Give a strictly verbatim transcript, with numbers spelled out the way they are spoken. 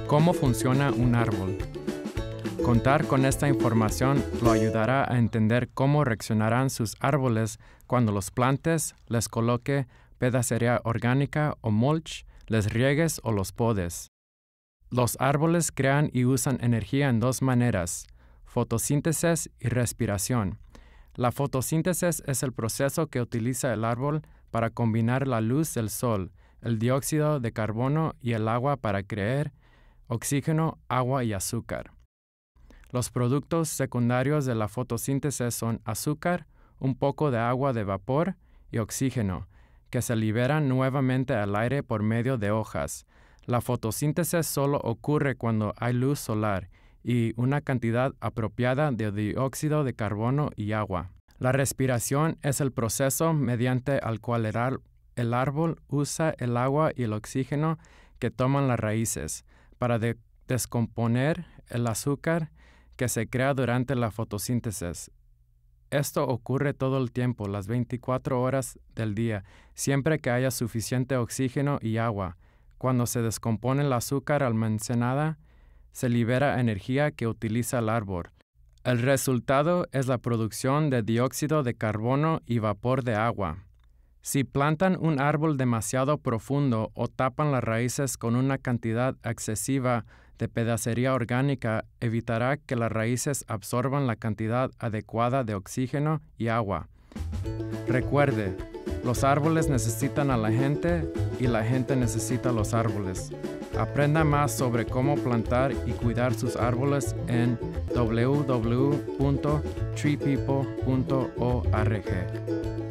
¿Cómo funciona un árbol? Contar con esta información lo ayudará a entender cómo reaccionarán sus árboles cuando los plantes, les coloque pedacería orgánica o mulch, les riegues o los podes. Los árboles crean y usan energía en dos maneras: fotosíntesis y respiración. La fotosíntesis es el proceso que utiliza el árbol para combinar la luz del sol, el dióxido de carbono y el agua para crear oxígeno, agua y azúcar. Los productos secundarios de la fotosíntesis son azúcar, un poco de agua de vapor y oxígeno, que se liberan nuevamente al aire por medio de hojas. La fotosíntesis solo ocurre cuando hay luz solar y una cantidad apropiada de dióxido de carbono y agua. La respiración es el proceso mediante el cual el, ar- el árbol usa el agua y el oxígeno que toman las raíces para de- descomponer el azúcar que se crea durante la fotosíntesis. Esto ocurre todo el tiempo, las veinticuatro horas del día, siempre que haya suficiente oxígeno y agua. Cuando se descompone el azúcar almacenada, se libera energía que utiliza el árbol. El resultado es la producción de dióxido de carbono y vapor de agua. Si plantan un árbol demasiado profundo o tapan las raíces con una cantidad excesiva de pedacería orgánica, evitará que las raíces absorban la cantidad adecuada de oxígeno y agua. Recuerde, los árboles necesitan a la gente y la gente necesita a los árboles. Aprenda más sobre cómo plantar y cuidar sus árboles en w w w punto tree people punto org.